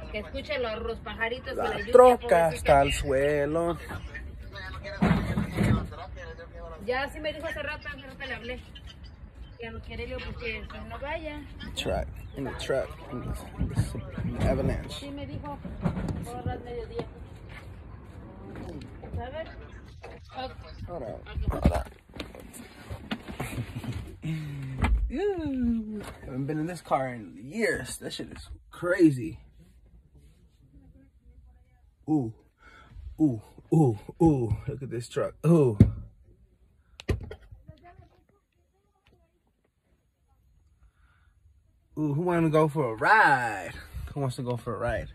Que escuchen los pajaritos. La lluvia, troca hasta el suelo. Ya sí me dijo hace rato le hablé. Que no quiere, porque no vaya. In the truck, in the avalanche. Sí me dijo, ahorra al mediodía. A ver. Hold on. Haven't been in this car in years. That shit is crazy. Ooh. Look at this truck. Ooh. Ooh, who wants to go for a ride? Who wants to go for a ride?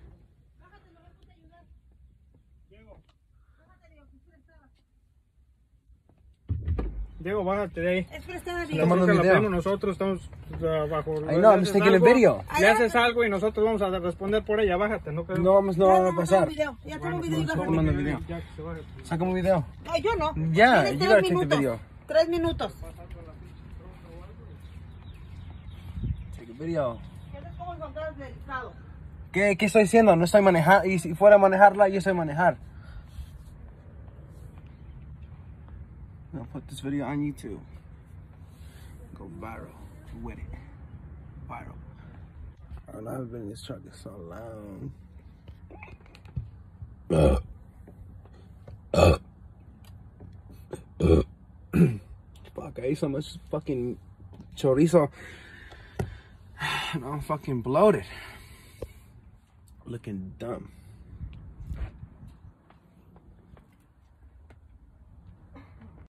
Diego, bájate de ahí. Es prestada, La troca la ponemos nosotros, estamos bajo. I know, I'm just taking a video. Le haces algo y nosotros vamos a responder por ella, bájate, no creo. No va a pasar. Ya tengo un video y Sácame un video. Ya que se baje. Sácame un video. No, yo no. Yeah, Tienes you 3 gotta take the minutos. video. 3 minutos. Take a video. ¿Cómo encontrar el estado? ¿Qué estoy haciendo? No estoy manejando. Y si fuera a manejarla, yo sé manejar. I'm gonna put this video on YouTube. Go viral with it. Viral. I haven't been in this truck in so long. Fuck, I ate so much fucking chorizo. And I'm fucking bloated. Looking dumb.